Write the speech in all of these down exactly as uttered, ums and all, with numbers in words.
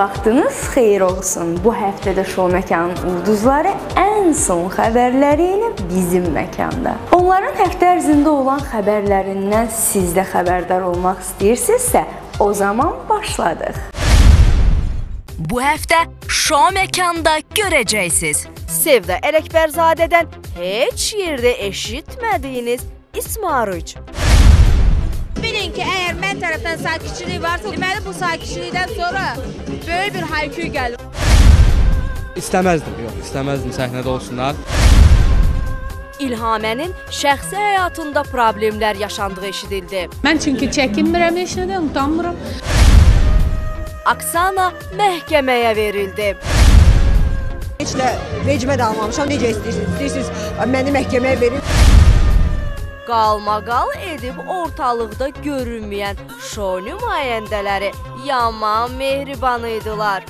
vaxtınız xeyir olsun. Bu həftədə Şou Məkanın ulduzları ən son xəbərləri ilə bizim məkanda. Onların həftə ərzində olan xəbərlərindən siz də xəbərdar olmaq istəyirsinizsə, o zaman başladıq. Bu həftə Şou Məkanda görəcəksiniz. Sevda Ələkbərzadədən heç yerdə eşitmədiyiniz İsmaruc. Bilin ki, əgər mən tərəfdən sakitçilik varsa, deməli bu sakitçilikdən sonra böyük bir hayküy gəlir. İstəməzdim, yox, istəməzdim səhnədə olsunlar. İlhamənin şəxsi həyatında problemlər yaşandığı eşidildi. Mən çünki çəkinmirəm eşidən, utanmıram. Aksana məhkəməyə verildi. Heç də vecimə də almamışam, necə istəyirsiniz? İstəyirsiniz, məni məhkəməyə verin. Qalmaqal edib ortalıqda görünməyən şou nümayəndələri yaman mehriban idilər.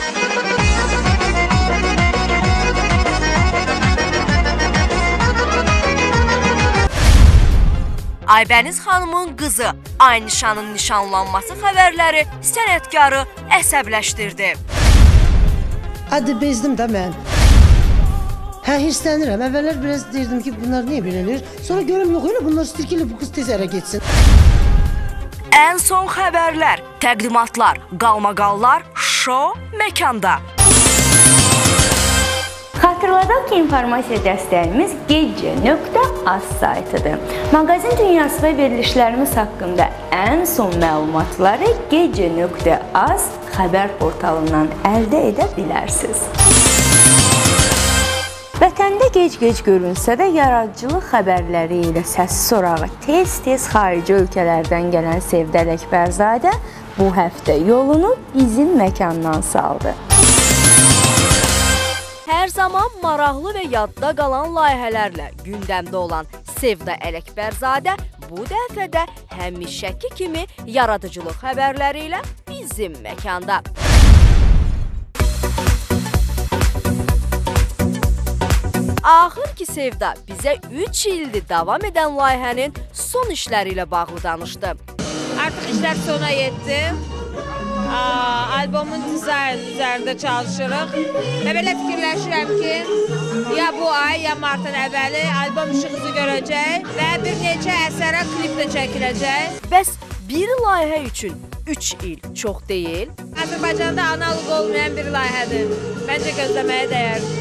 Aybəniz xanımın qızı Aynişanın nişanlanması xəbərləri sənətkarı əsəbləşdirdi. Hadi bezdim də mən. Hə, hirslənirəm. Əvvəllər biraz deyirdim ki, bunlar niyə belə eləyir? Sonra görüm, yox elə bunlar istəyir ki, bu qız tez ərə getsin. Ən son xəbərlər, təqdimatlar, qalmaqallar Şou Məkanda. Xatırladaq ki, informasiya dəstəyimiz gecə nöqtə az saytıdır. Mağazin dünyası və verilişlərimiz haqqında ən son məlumatları gecə nöqtə az xəbər portalından əldə edə bilərsiniz. Vətəndə gec-gec görünsə də yaradıcılıq xəbərləri ilə səsi sorağı tez-tez xarici ölkələrdən gələn Sevda Ələkbərzadə bu həftə yolunu bizim məkandan saldı. Hər zaman maraqlı və yadda qalan layihələrlə gündəmdə olan Sevda Ələkbərzadə bu dəfə də həmişəki kimi yaradıcılıq xəbərləri ilə bizim məkanda. Axır ki, Sevda bizə üç ildir davam edən layihənin son işləri ilə bağlı danışdı. Artıq işlər sona yetdi. Albomun dizayn üzərində çalışırıq. Və belə fikirləşirəm ki, ya bu ay, ya martın əvvəli albom işıq üzü görəcək və bir neçə əsərə klip də çəkiləcək. Bəs bir layihə üçün üç il çox deyil? Azərbaycanda analog olmayan bir layihədir. Məncə gözləməyə dəyər.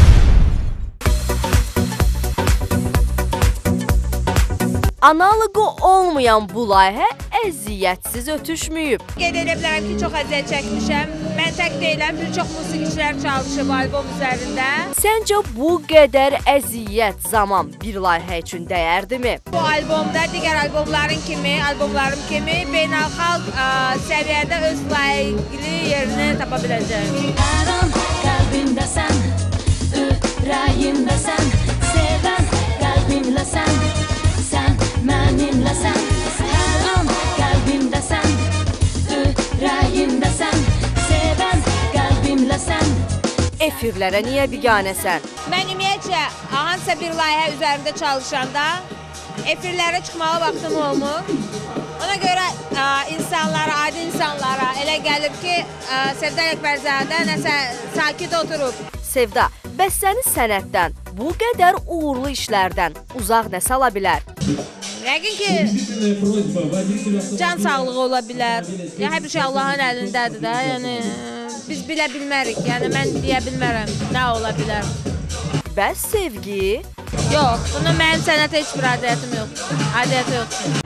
Analogu olmayan bu layihə əziyyətsiz ötüşməyib. Qeyd edə bilərəm ki, çox əziyyət çəkmişəm. Mən tək deyiləm, bir çox musiqiçilər çalışıb albom üzərində. Səncə bu qədər əziyyət zaman bir layihə üçün dəyərdimi? Bu albomda digər albomların kimi, albomlarım kimi beynəlxalq səviyyədə öz layiqli yerini tapa biləcəm. Hər an qəlbimdəsən, ürəyimdəsən, sevən qəlbimləsən. Mənimləsən, hər an qəlbimdəsən, ürəyimdəsən, sevən qəlbimləsən. Efirlərə niyə biganəsən? Mən ümumiyyətcə, hansısa bir layihə üzərində çalışanda efirlərə çıxmağa vaxtım olmur. Ona görə insanlara, adi insanlara elə gəlir ki, Sevda Ələkbərzadə nəsə sakit oturub. Sevda, bəs səni sənətdən, bu qədər uğurlu işlərdən uzaq nə sala bilər? Yəqin ki, can sağlığı ola bilər. Ya, hər bir şey Allahın əlindədir də. Yəni, biz bilə bilmərik. Yəni, mən deyə bilmərəm nə ola bilər. Bəs sevgi? Yox, bunun mənim sənətə heç bir adiyyətim yoxdur. Adiyyəti yoxdur.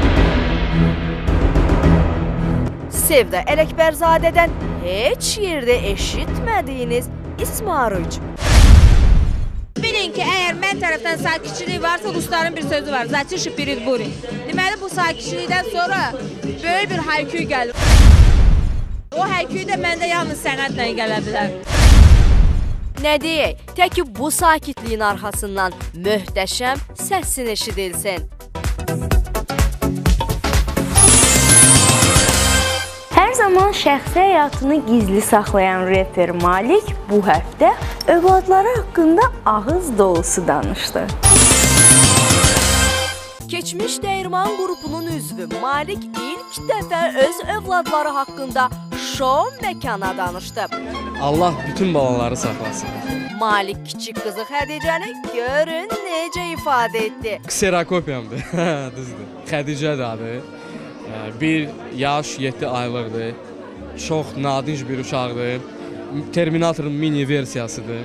Sevda Ələkbərzadədən heç yerdə eşitmədiyiniz İsmaruc. Bilin ki, əgər mən tərəfdən sakitçilik varsa, rusların bir sözü var. Zaçiş pirid buri. Deməli, bu sakitçilikdən sonra böyük bir hayküy gəlir. O hayküy də məndə yalnız sənətlə gələ bilər. Nə deyək, tək ki bu sakitliyin arxasından möhtəşəm səsin eşidilsin. Hər zaman şəxsi həyatını gizli saxlayan reper Malik bu həftə övladları haqqında ağız dolusu danışdı. Keçmiş Dəyirman qrupunun üzvü Malik ilk dəfə öz övladları haqqında şou məkana danışdı. Allah bütün balaları saxlasın. Malik kiçik qızı Xədicəni görün necə ifadə etdi. Kserakopyamdır. Düzdür. Xədicədir adı. Bir yaş yeddi aylıqdır. Çox nadinc bir uşaqdır. Terminatorun mini versiyasıdır.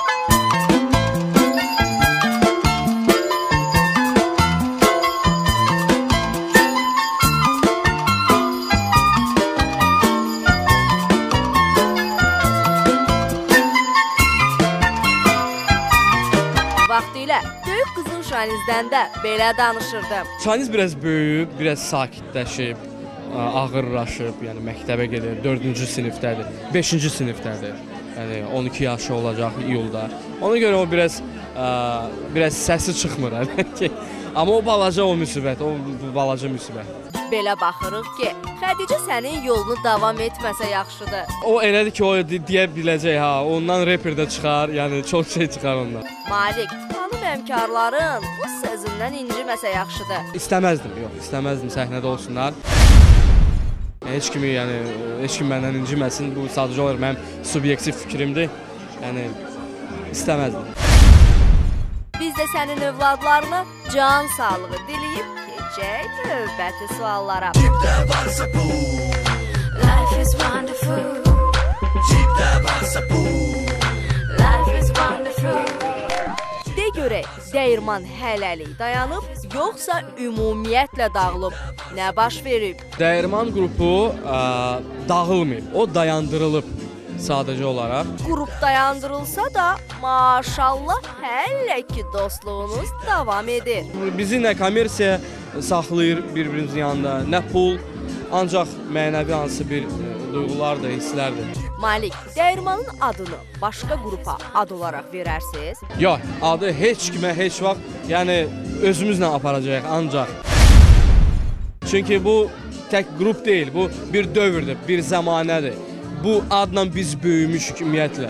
Vaxtilə böyük qızın Şanizdən də belə danışırdı. Şaniz biraz böyüyüb, biraz sakitləşib, ağırlaşıb, yəni məktəbə gedir, dördüncü sinifdədir, beşinci sinifdədir. Yəni on iki yaşı olacaq iyulda. Ona görə o biraz biraz səsi çıxmır əlbəttə. Amma o balaca o müsibət, o balaca müsibət. Belə baxırıq ki, Xədicə sənin yolunu davam etməsə yaxşıdır. O elədir ki, o deyə biləcək ha, ondan reper də çıxar, yəni çox şey çıxar ondan. Malik, xanım həmkarların bu sözündən inciməsə yaxşıdır. İstəməzdim, yox, istəməzdim səhnədə olsunlar. Heç kimi, yəni heç kim məndən inciməsin, bu sadəcə olaraq mənim subyektiv fikrimdir. Yəni istəməzdim. Biz də sənin övladlarına can sağlığı diləyib keçək növbəti suallara. Cibdə varsa pul, Life is wonderful. cibdə varsa pul. Life is wonderful. De görək, dəyirman hələlik dayanıb, yoxsa ümumiyyətlə dağılıb? Nə baş verib? Dəyirman qrupu ə, dağılmayıb, o dayandırılıb sadəcə olaraq. Qrup dayandırılsa da, maşallah hələ ki dostluğunuz davam edir. Bizi nə kommersiya saxlayır bir-birimizin yanında, nə pul, ancaq mənəvi hansı bir duyğulardır, hisslərdir. Malik, dəyirmanın adını başqa qrupa ad olaraq verərsiniz? Yox, adı heç kimə heç vaxt, yəni özümüzlə aparacağıq ancaq. Çünki bu tək qrup deyil, bu bir dövrdür, bir zəmanədir. Bu adla biz böyümüşük ümumiyyətlə.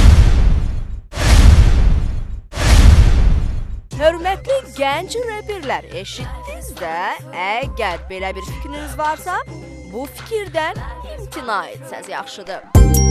Hörmətli gənc reperlər, eşitdiniz də? Əgər belə bir fikriniz varsa, bu fikirdən imtina etsəz yaxşıdır.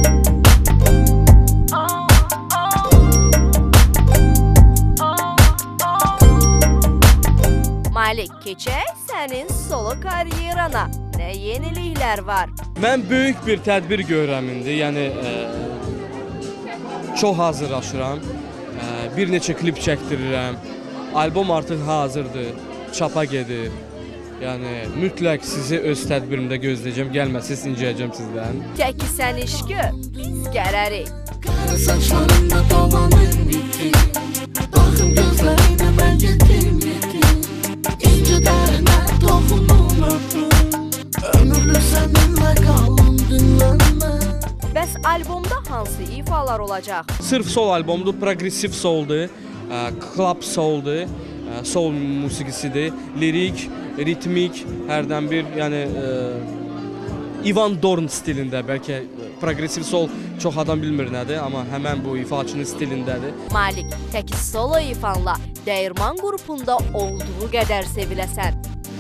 Malik, keçək sənin solo karyerana. Nə yeniliklər var? Mən böyük bir tədbir görürəm indi, yəni ə, çox hazırlaşıram, ə, bir neçə klip çəkdirirəm, albom artıq hazırdır, çapa gedir. Yəni mütləq sizi öz tədbirimdə gözləyəcəm, gəlməsiniz incəyəcəm sizdən. Tək sən iş gör, biz gələrik. Qara saçlarında dolanır bitir. Baxın gözlərinə mən yetim yetim. İncə dərinə toxunum öpüm. Ömürlük səninlə qalım dinlənmə. Bəs albomda hansı ifalar olacaq? Sırf sol albomdur, progressiv souldur, ə, club souldur, ə, soul musiqisidir, lirik, ritmik, hərdən bir, yəni ə, Ivan Dorn stilində, bəlkə progressiv soul çox adam bilmir nədir, amma həmən bu ifaçının stilindədir. Malik, tək solo ifanla dəyirman qrupunda olduğu qədər seviləsən.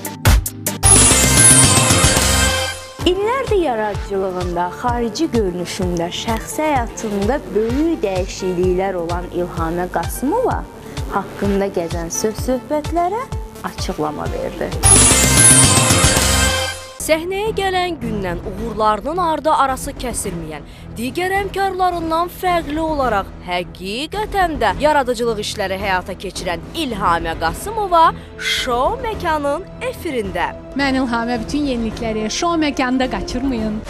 İllərdir yaradıcılığında, xarici görünüşündə, şəxsi həyatında böyük dəyişikliklər olan İlhamə Qasımova haqqında gəzən söz-söhbətlərə açıqlama verdi. Səhnəyə gələn gündən uğurlarının ardı arası kəsilməyən, digər həmkarlarından fərqli olaraq həqiqətən də yaradıcılıq işləri həyata keçirən İlhamə Qasımova şou məkanın efirində. Mən İlhamə bütün yenilikləri şou məkanında qaçırmayın.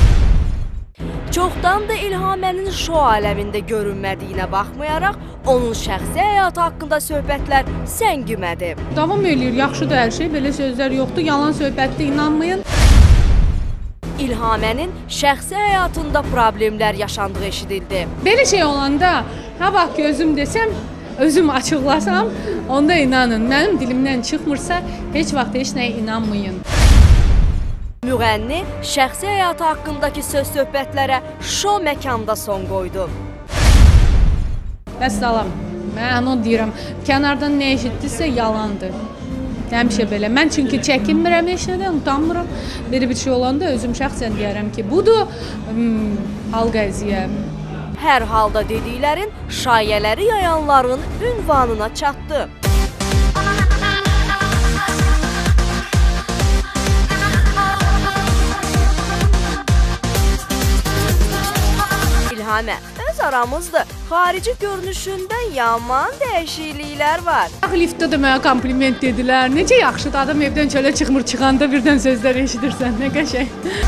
Çoxdan da İlhamənin şou aləmində görünmədiyinə baxmayaraq, onun şəxsi həyatı haqqında söhbətlər səngimədi. Davam eləyir, yaxşıdır hər şey, belə sözlər yoxdur, yalan söhbətdə inanmayın. İlhamənin şəxsi həyatında problemlər yaşandığı eşidildi. Belə şey olanda, ha bax ki, özüm desəm, özüm açıqlasam, onda inanın. Mənim dilimdən çıxmırsa, heç vaxt heç nəyə inanmayın. Müğənni şəxsi həyatı haqqındakı söz-söhbətlərə şou məkanda son qoydu. Vəssalam, mən onu deyirəm, kənardan nə eşitdisə yalandır. Həmişə belə. Mən çünki çəkinmirəm heç nədən, utanmıram. Belə bir şey olanda özüm şəxsən deyərəm ki, budur hal qəziyyə. Hər halda dediklərin şayələri yayanların ünvanına çatdı. İlhamə, öz aramızda xarici görünüşündən yaman dəyişikliklər var. Liftdə də mənə kompliment dedilər. Necə yaxşıdır, adam evdən çölə çıxmır, çıxanda birdən sözlər eşidirsən, nə qəşəng.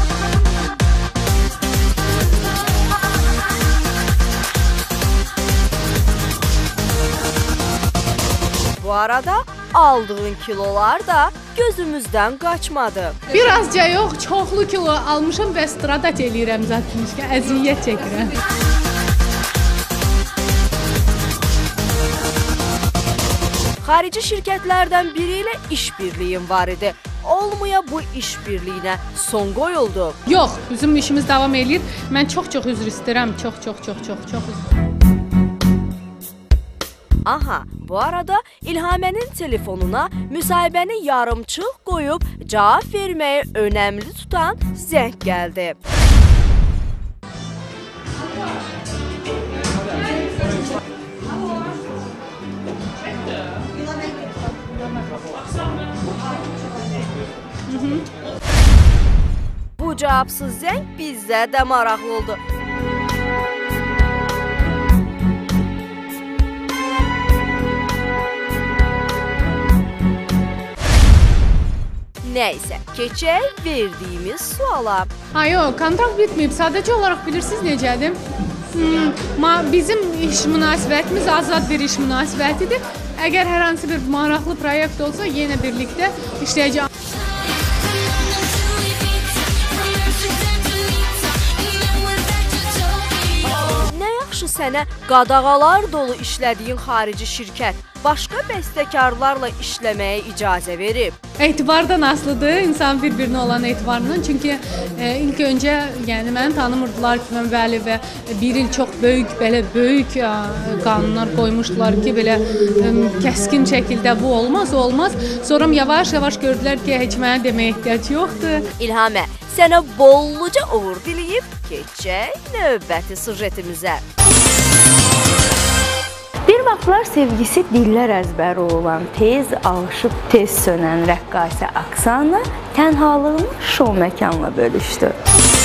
Bu arada aldığın kilolar da gözümüzdən qaçmadı. Birazca yox, çoxlu kilo almışam və stradat eləyirəm zaten, əziyyət çəkirəm. Xarici şirkətlərdən biri ilə işbirliyin var idi. Olmaya bu işbirliyinə son qoyuldu. Yox, bizim işimiz davam eləyir. Mən çox-çox üzr istəyirəm, çox-çox-çox-çox-çox üzr. Aha, bu arada İlhamənin telefonuna müsahibəni yarımçıq qoyub cavab verməyi önəmli tutan zəng gəldi. Bu cavabsız zəng bizdə də maraqlı oldu. Nəysə, keçək verdiyimiz suala. Ha, yox, kontrakt bitməyib. Sadəcə olaraq bilirsiniz necədir? Hmm, bizim iş münasibətimiz azad bir iş münasibətidir. Əgər hər hansı bir maraqlı proyekt olsa, yenə birlikdə işləyəcəyəm. Nə yaxşı sənə qadağalar dolu işlədiyin xarici şirkət başqa bəstəkarlarla işləməyə icazə verib. Etibardan asılıdır, insan bir-birinə olan etibarından. Çünki e, ilk öncə yəni məni tanımırdılar ki, mən bəli və bir il çox böyük, belə böyük ə, qanunlar qoymuşdular ki, belə ə, kəskin şəkildə bu olmaz, olmaz. Sonra yavaş-yavaş gördülər ki, heç mənə deməyə ehtiyac yoxdur. İlhamə, sənə bolluca uğur diləyib keçək növbəti sujetimizə. Bir vaxtlar sevgisi dillər əzbəri olan, tez alışıb tez sönən rəqqasə Aksana tənhalığını şou məkanla bölüşdü.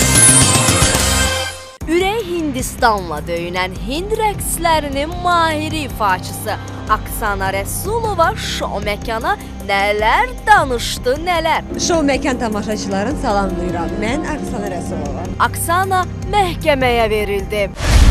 Ürək Hindistanla döyünən Hind rəqslərinin mahiri ifaçısı Aksana Rəsulova şou məkana nələr danışdı, nələr. Şou məkan tamaşaçılarını salamlayıram. Mən Aksana Rəsulova. Aksana məhkəməyə verildi.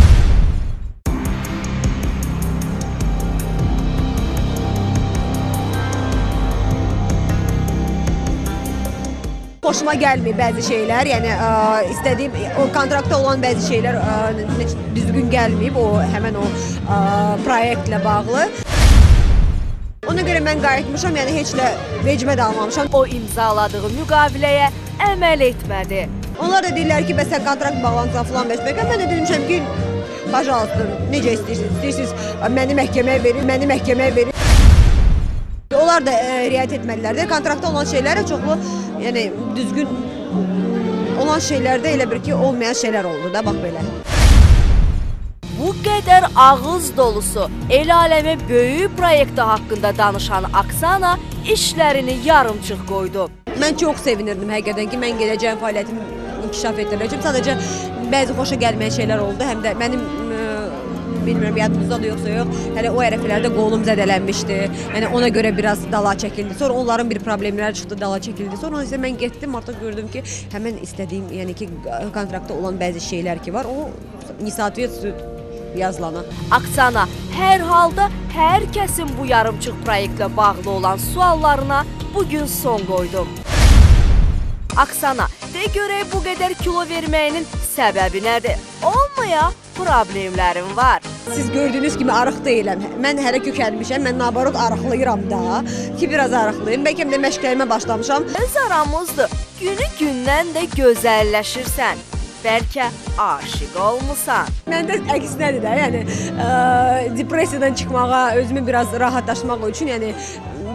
Xoşuma gəlmir bəzi şeylər, yəni ə, istədiyim o kontraktda olan bəzi şeylər ə, düzgün gəlməyib, o həmin o ə, proyektlə bağlı. Ona görə mən qayıtmışam, yəni heç də vecimə də almamışam. O imzaladığı müqaviləyə əməl etmədi. Onlar da deyirlər ki, bəs sən kontrakt bağlantısan filan bəsbəkən. Mən də demişəm ki, bacarıqdır, necə istəyirsiniz, istəyirsiniz məni məhkəməyə verin, məni məhkəməyə verin. Onlar da e, riayət etməlilərdir. Kontraktda olan şeylərə çoxlu, yəni düzgün olan şeylərdə elə bir ki, olmayan şeylər oldu da, bax belə. Bu qədər ağız dolusu el aləmə böyük proyektə haqqında danışan Aksana işlərini yarımçıq qoydu. Mən çox sevinirdim həqiqətən ki, mən gedəcəyim fəaliyyətimi inkişaf etdirəcəm. Sadəcə bəzi xoşa gəlməyən şeylər oldu, həm də mənim bilmirəm, yadınızda da yoxsa yox, hələ o ərəfələrdə qolum zədələnmişdi. Yəni ona görə biraz dala çəkildi. Sonra onların bir problemləri çıxdı, dala çəkildi. Sonra isə mən getdim, artıq gördüm ki, həmin istədiyim, yəni ki, kontraktda olan bəzi şeylər ki var, o nisatviyyət yazılana. Aksana hər halda hər kəsin bu yarımçıq proyektlə bağlı olan suallarına bugün son qoydu. Aksana, de görək bu qədər kilo verməyinin səbəbi nədir? Olmaya problemlərim var. Siz gördüyünüz kimi arıq deyiləm. Mən hələ kökəlmişəm, mən nabarot arıqlayıram da ki, biraz arıqlayım. Bəlkə də məşqlərimə başlamışam. Öz aramızdır, günü gündən də gözəlləşirsən. Bəlkə aşiq olmusan. Məndə əksinədir də, yəni ə, depressiyadan çıxmağa, özümü biraz rahatlaşmaq üçün, yəni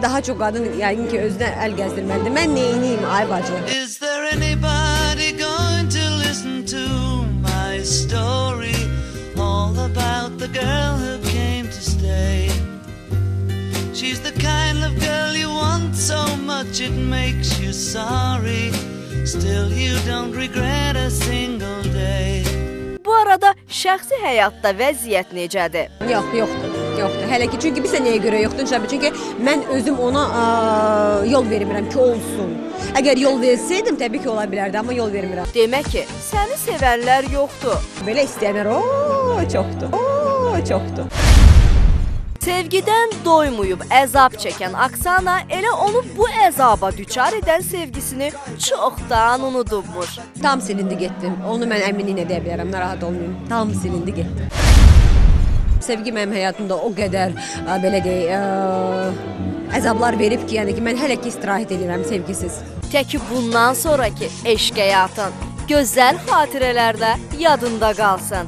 daha çox qadın yəqin ki, özünə əl gəzdirməlidir. Mən neyiniyim, ay bacı? Is there anybody going to listen to my story? All about the girl who came to stay. She's the kind of girl you want so much it makes you sorry. Still you don't regret a single day. Bu arada şəxsi həyatda vəziyyət necədir? Yox, yoxdur. Yoxdur. Hələ ki, çünki bilsə nəyə görə yoxdur? Çünki mən özüm ona ə, yol vermirəm ki, olsun. Əgər yol versəydim, təbii ki, ola bilərdi, amma yol vermirəm. Demək ki, səni sevənlər yoxdur. Belə istəyənlər, ooo, çoxdur. Ooo, çoxdur. Sevgidən doymayıb əzab çəkən Aksana elə onu bu əzaba düçar edən sevgisini çoxdan unudubmuş. Tam silindi getdim. Onu mən əminliklə deyə bilərəm, narahat olmayın. Tam silindi getdim. Sevgi mənim həyatımda o qədər ə, belə deyək, ə, əzablar verib ki, yəni ki, mən hələ ki istirahət edirəm sevgisiz. Təki bundan sonraki eşq həyatın gözəl xatirələrdə yadında qalsın.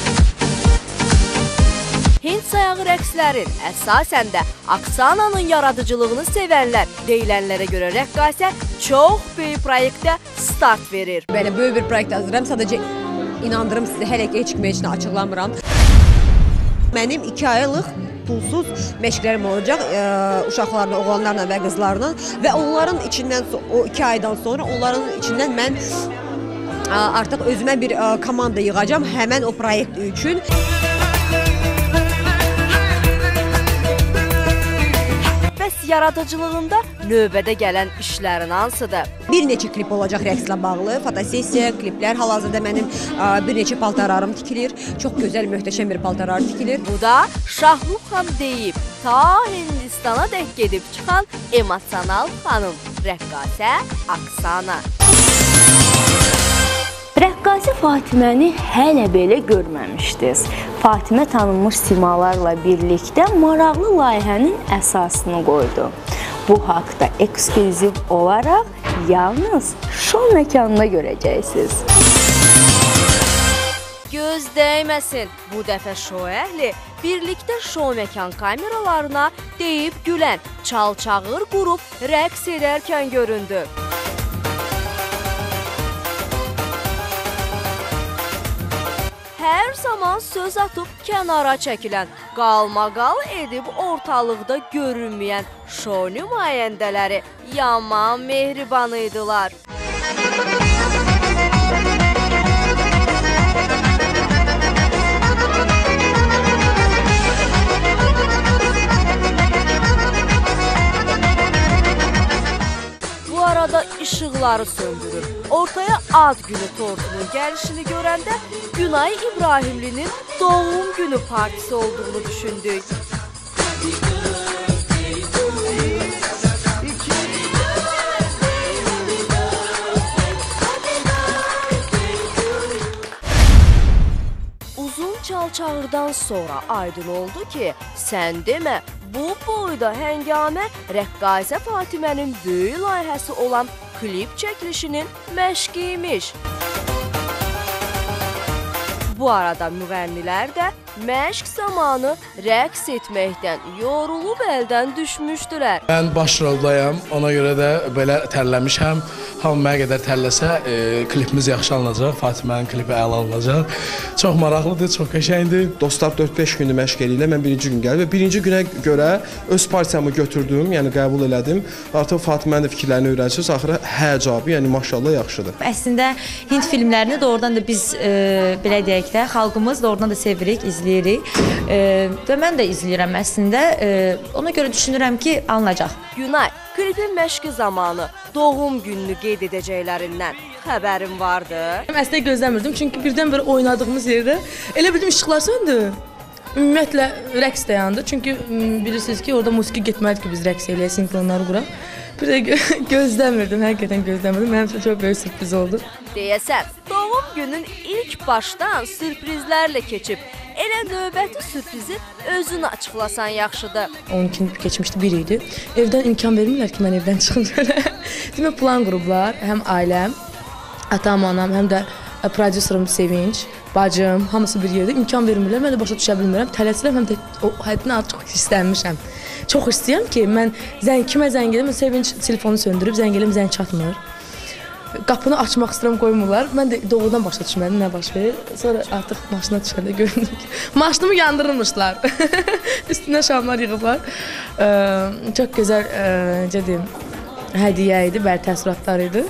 Hind sayağı rəqslərin əsasən də Aksananın yaradıcılığını sevənlər deyilənlərə görə rəqqasə çox böyük proyektdə start verir. Belə böyük bir proyekt hazırlayıram, sadəcə inandırım sizə, hələ ki heç kimə heç nə açıqlamıram. Mənim iki aylıq pulsuz məşqlərim olacaq ə, uşaqlarla, oğlanlarla və qızlarla və onların içindən, o iki aydan sonra onların içindən mən ə, artıq özümə bir ə, komanda yığacam həmən o proyekt üçün. Yaradıcılığında növbədə gələn işlərin hansıdır? Bir neçə klip olacaq rəqslə bağlı, fotosessiya, kliplər. Hal-hazırda mənim ə, bir neçə paltarlarım tikilir. Çox gözəl, möhtəşəm bir paltarlar tikilir. Bu da Şahrux xan deyib, ta Hindistana dək gedib çıxan emosional xanım, rəqqasə Aksana. Rəqqasə Fatiməni hələ belə görməmişdiniz. Fatimə tanınmış simalarla birlikdə maraqlı layihənin əsasını qoydu. Bu haqda eksklüziv olaraq yalnız şou məkanında görəcəksiniz. Göz dəyməsin, bu dəfə şou əhli birlikdə şou məkan kameralarına deyib gülən, çal-çağır qurub rəqs edərkən göründü. Hər zaman söz atıb kənara çəkilən, qalmaqal edib ortalıqda görünməyən şou nümayəndələri yaman mehriban idilər. Bu arada işıqları söndürür. Ortaya ad günü tortunun gəlişini görəndə Günay İbrahimlinin doğum günü partisi olduğunu düşündük. Uzun çal-çağırdan sonra aydın oldu ki, sən demə, bu boyda həngamə rəqqasə Fatimənin böyük layihəsi olan klip çəkilişinin məşqiymiş. Bu arada müğənnilər də məşq zamanı rəqs etməkdən yorulub əldən düşmüşdülər. Mən baş roldayam, ona görə də belə tərləmişəm. Hamı mənə qədər tərləsə, e, klipimiz yaxşı alınacaq, Fatimənin klipi əla alınacaq. Çox maraqlıdır, çox qəşəngdir. Dostlar dörd-beş gündür məşq eləyirlər, mən birinci gün gəldim və birinci günə görə öz partiyamı götürdüm, yəni qəbul elədim. Artıq Fatimənin də fikirlərini öyrənirsiniz, axırı hə cavabı, yəni maşallah yaxşıdır. Əslində Hind filmlərini doğrudan da biz e, belə deyək də, xalqımız doğrudan da sevirik, izləyirik e, və mən də izləyirəm əslində. E, ona görə düşünürəm ki, alınacaq. Günay, klipin məşqi zamanı doğum gününü qeyd edəcəklərindən xəbərim vardı. Əslində gözləmirdim, çünki birdən-birə oynadığımız yerdə elə bildim işıqlar söndü. Ümumiyyətlə rəqs də yandı, çünki bilirsiniz ki, orada musiqi getməlidir ki, biz rəqs eləyək, sinkronları quraq. Bir də gö gözləmirdim, həqiqətən gözləmirdim. Mənim üçün çox böyük sürpriz oldu. Deyəsən, doğum günün ilk başdan sürprizlərlə keçib, elə növbəti sürprizi özün açıqlasan yaxşıdır. on iki keçmişdi, bir idi. Evdən imkan vermirlər ki, mən evdən çıxım belə. Demək, plan qurublar, həm ailəm, atam, anam, həm də prodüserim Sevinç, bacım, hamısı bir yerdə imkan vermirlər. Mən də başa düşə bilmirəm. Tələsirəm, həm də o həddindən artıq çox hissənmişəm. Çox istəyirəm ki, mən zəng kimə zəng edim, Sevinç telefonu söndürüb, zəng edim, zəng çatmır. Qapını açmaq istəyirəm, qoymurlar. Mən də doğrudan başa düşmədim nə baş verir. Sonra artıq maşına düşəndə gördüm ki, maşınımı yandırırmışlar. Üstünə şamlar yığıblar. Ee, çox gözəl, e, necə deyim, hədiyyə idi, bəli təəssüratlar idi.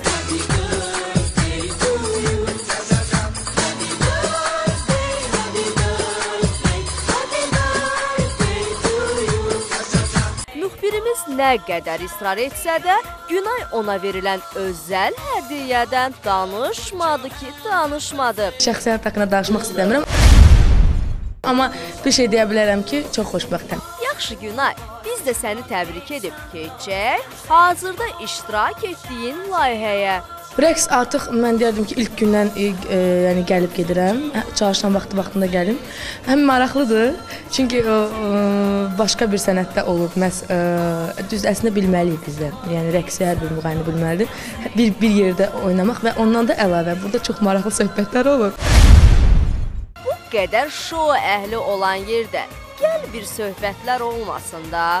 Müxbirimiz nə qədər israr etsə də, Günay ona verilən özəl hədiyyədən danışmadı ki, danışmadı. Şəxsiyyət haqqında danışmaq istəmirəm. Amma bir şey deyə bilərəm ki, çox xoşbəxtəm. Yaxşı Günay, biz də səni təbrik edib keçək hazırda iştirak etdiyin layihəyə. Rəqs artıq mən deyərdim ki, ilk gündən e, e, yəni gəlib gedirəm. Çalışan vaxtı vaxtında gəlim. Həm maraqlıdır, çünki o, e, başqa bir sənətdə olub. Məs e, düz əslində bilməliyik biz də. Yəni rəqsi hər bir müğənni bilməlidir. Bir bir yerdə oynamaq və ondan da əlavə burada çox maraqlı söhbətlər olur. Bu qədər şou əhli olan yerdə gəl bir söhbətlər olmasın da.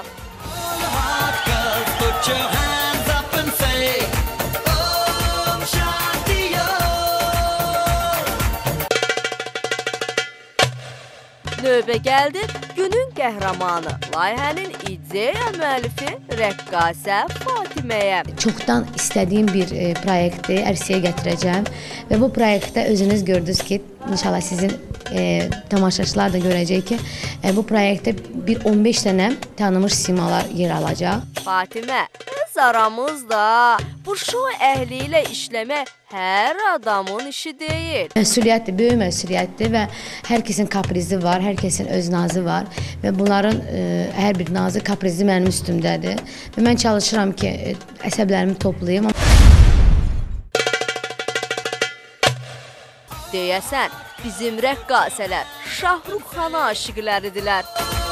Növbə gəldi günün qəhrəmanı, layihənin ideya müəllifi rəqqasə Fatiməyə. Çoxdan istədiyim bir e, proyekti ərsəyə gətirəcəm və bu proyektdə özünüz gördünüz ki, inşallah sizin e, tamaşaçılar da görəcək ki, e, bu proyektdə bir on beş dənə tanınmış simalar yer alacaq. Fatimə, öz aramızda bu şou əhli ilə işləmək hər adamın işi deyil. Məsuliyyətdir, böyük məsuliyyətdir və hər kəsin kaprizi var, hər kəsin öz nazı var və bunların e, hər bir nazı, kaprizi mənim üstümdədir və mən çalışıram ki, e, əsəblərimi toplayım. Deyəsən, bizim rəqqasələr Şahrukh Xana aşiqləridirlər.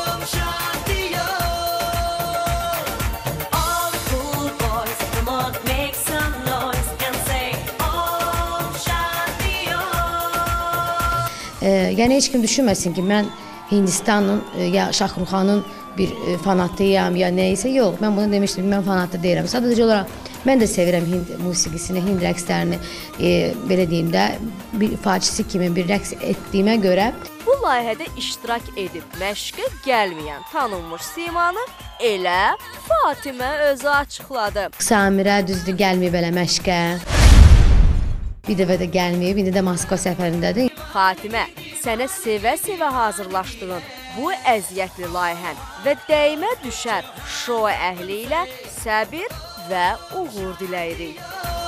E, yəni heç kim düşünməsin ki, mən Hindistanın e, ya Şahrukh Xanın bir e, fanatıyam ya neysə, yox. Mən bunu demişdim ki, mən fanatı deyirəm. Sadəcə olaraq mən də sevirəm Hind musiqisini, Hind rəqslərini, e, belə deyim də, bir ifaçısı kimi bir rəqs etdiyimə görə. Bu layihədə iştirak edib məşqə gəlməyən tanınmış simanı elə Fatimə özü açıqladı. Samirə düzdür gəlməyib elə məşqə. Bir dəfə də gəlməyib, indi də Moskva səfərindədir. Fatimə, sənə sevə-sevə hazırlaşdığın bu əziyyətli layihən və dəymə düşər şou əhli ilə səbir və uğur diləyirik.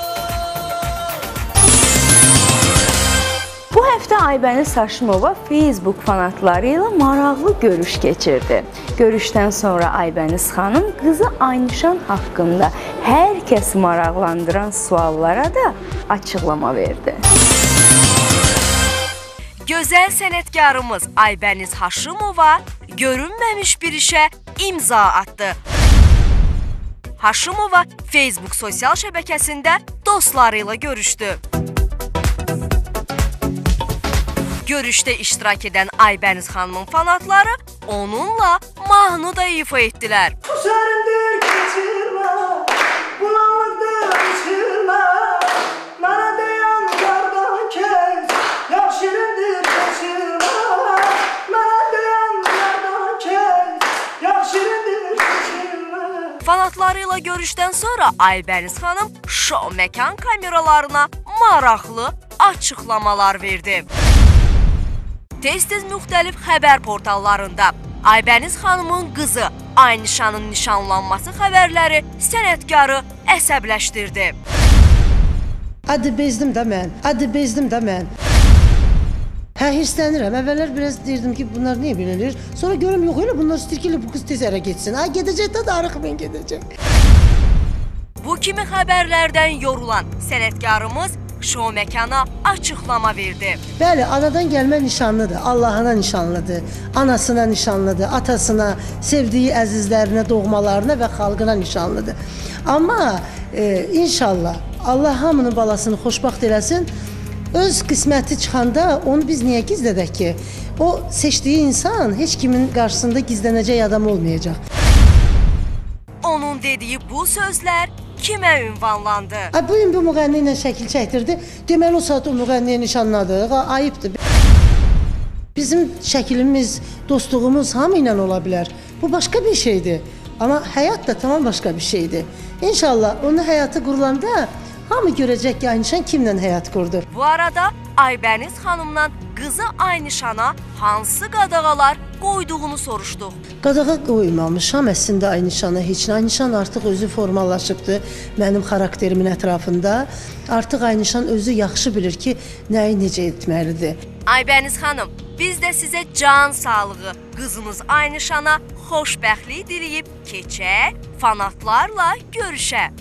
Bu həftə Aybəniz Haşimova Facebook fanatları ilə maraqlı görüş keçirdi. Görüşdən sonra Aybəniz xanım qızı Aynişan haqqında hər kəsi maraqlandıran suallara da açıqlama verdi. Gözəl sənətkarımız Aybəniz Haşimova görünməmiş bir işə imza atdı. Haşimova Facebook sosial şəbəkəsində dostları ilə görüşdü. Görüşdə iştirak edən Aybəniz xanımın fanatları onunla mahnı da ifa etdilər. Susarımdır keçirmə, bulanlıqdır içirmə, mənə deyən qardan kəs, yaxşırındır keçirmə, mənə deyən qardan kəs, yaxşırındır keçirmə. Fanatları ilə görüşdən sonra Aybəniz xanım şou məkan kameralarına maraqlı açıqlamalar verdi. Tez-tez müxtəlif xəbər portallarında Aybəniz xanımın qızı Aynişanın nişanlanması xəbərləri sənətkarı əsəbləşdirdi. Adı bezdim də mən, adı bezdim də mən. Hə, hirslənirəm. Əvvəllər biraz deyirdim ki, bunlar niyə belə eləyir? Sonra görüm, yox elə bunlar istəyir ki, bu qız tez ərə getsin. Ha, gedəcək də darıq mən gedəcək. Bu kimi xəbərlərdən yorulan sənətkarımız şou məkana açıqlama verdi. Bəli, anadan gəlmə nişanlıdır, Allahına nişanlıdır, anasına nişanlıdır, atasına, sevdiyi əzizlərinə, doğmalarına və xalqına nişanlıdır. Amma e, inşallah Allah hamının balasını xoşbaxt eləsin, öz qisməti çıxanda onu biz niyə gizlədək ki? O seçdiyi insan heç kimin qarşısında gizlənəcək adam olmayacaq. Onun dediyi bu sözlər kimə ünvanlandı? Ay, bu gün bu müğənni ilə şəkil çəkdirdi. Deməli o saat o müğənniyə nişanladıq. Ayıbdır. Bizim şəklimiz, dostluğumuz hamı ilə ola bilər. Bu başqa bir şeydir. Amma həyat da tamam başqa bir şeydir. İnşallah onun həyatı qurulanda hamı görəcək ki, Aynişan kimlə həyat qurdu. Bu arada Aybəniz xanımdan qızı Aynişana hansı qadağalar qoyduğunu soruşduq. Qadağa qoymamışam əslində Aynişana heç nə. Aynişan artıq özü formallaşıbdır mənim xarakterimin ətrafında. Artıq Aynişan özü yaxşı bilir ki, nəyi necə etməlidir. Aybəniz xanım, biz də sizə can sağlığı, qızınız Aynişana xoşbəxtlik diləyib keçək, fanatlarla görüşək.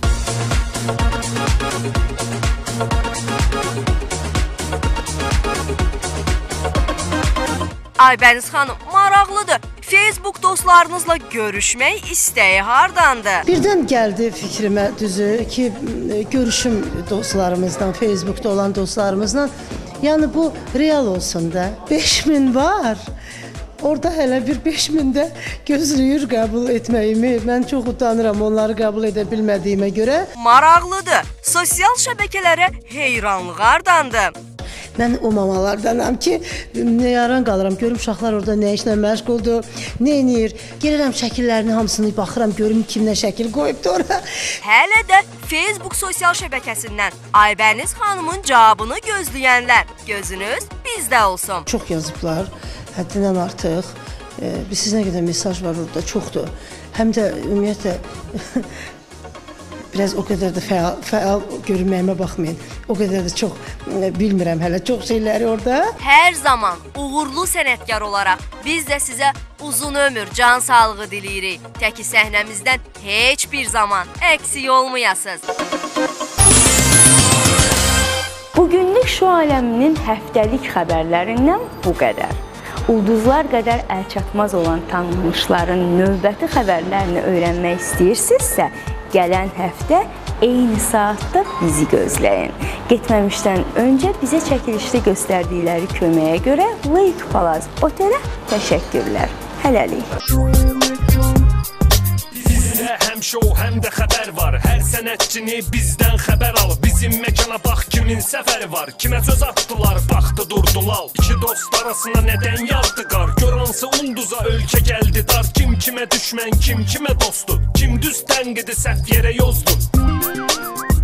Aybəniz xanım, maraqlıdır. Facebook dostlarınızla görüşmək istəyi hardandır? Birdən gəldi fikrimə düzü ki, görüşüm dostlarımızla, Facebookda olan dostlarımızla. Yəni bu real olsun da. beş min var. Orada hələ bir beş min də gözləyir qəbul etməyimi. Mən çox utanıram onları qəbul edə bilmədiyimə görə. Maraqlıdır. Sosial şəbəkələrə heyranlıq hardandır? Mən o mamalardanam ki, yaran qalıram. Görüm uşaqlar orada nə işlə məşğuldur, nə edir. Gəlirəm şəkillərini hamısını baxıram, görüm kim nə şəkil qoyubdu ora. Hələ də Facebook sosial şəbəkəsindən Aybəniz xanımın cavabını gözləyənlər, gözünüz bizdə olsun. Çox yazıblar, həddindən artıq. E, siz nə qədər mesaj var orada, çoxdur. Həm də ümumiyyətlə biraz o qədər də fəal, fəal görünməyimə baxmayın. O qədər də çox e, bilmirəm hələ çox şeyləri orada. Hər zaman uğurlu sənətkar olaraq biz də sizə uzun ömür, can sağlığı diləyirik. Təki səhnəmizdən heç bir zaman əksik olmayasınız. Bugünlük Şou aləminin həftəlik xəbərlərindən bu qədər. Ulduzlar qədər əlçatmaz olan tanınmışların növbəti xəbərlərini öyrənmək istəyirsinizsə, gələn həftə eyni saatda bizi gözləyin. Getməmişdən öncə bizə çəkilişdə göstərdikləri köməyə görə Lake Palaz Otelə təşəkkürlər. Hələlik. Bizdə həm şou, həm də xəbər var. Hər sənətçini bizdən xəbər al. Bizim məkana bax kimin səfəri var. Kimə söz atdılar, baxdı durdular. İki dost arasına nədən yağdı qar. Gör hansı ulduza ölkə gəldi dar. Kim kimə düşmən, kim kimə dostdur. Kim düz tənqidi səhv yerə yozdur.